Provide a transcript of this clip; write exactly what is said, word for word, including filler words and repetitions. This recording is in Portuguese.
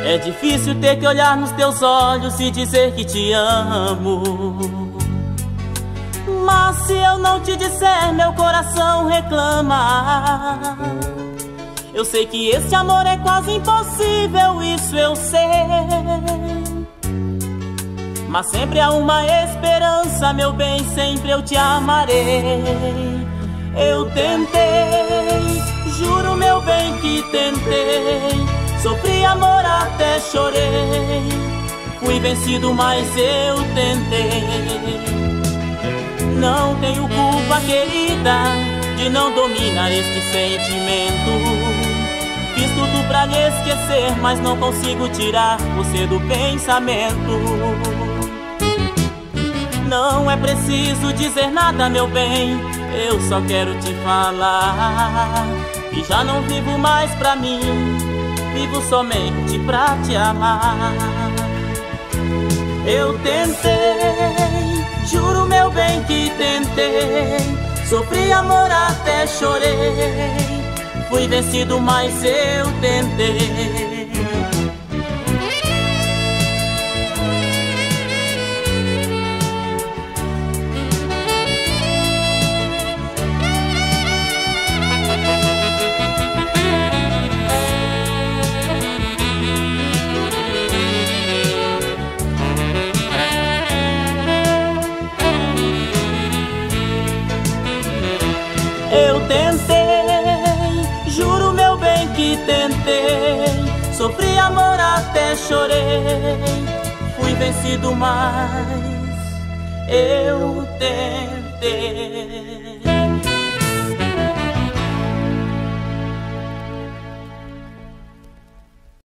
É difícil ter que olhar nos teus olhos e dizer que te amo. Mas se eu não te disser, meu coração reclama. Eu sei que esse amor é quase impossível, isso eu sei. Mas sempre há uma esperança, meu bem, sempre eu te amarei. Eu tentei, juro, meu bem, que tentei. Sofri amor, até chorei. Fui vencido, mas eu tentei. Não tenho culpa, querida, de não dominar este sentimento. Fiz tudo pra lhe esquecer, mas não consigo tirar você do pensamento. Não é preciso dizer nada, meu bem, eu só quero te falar que já não vivo mais pra mim, vivo somente pra te amar. Eu tentei, juro, meu bem, que tentei. Sofri amor, até chorei. Fui vencido, mas eu tentei. Eu tentei, juro, meu bem, que tentei. Sofri amor, até chorei. Fui vencido, mas eu tentei.